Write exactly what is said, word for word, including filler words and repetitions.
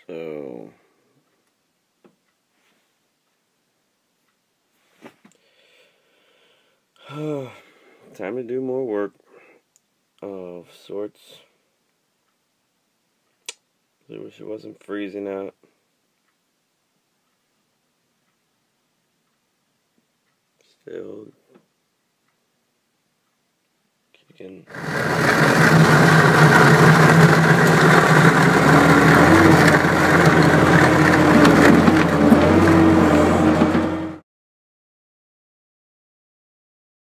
So time to do more work of sorts. I wish it wasn't freezing out. Still kicking.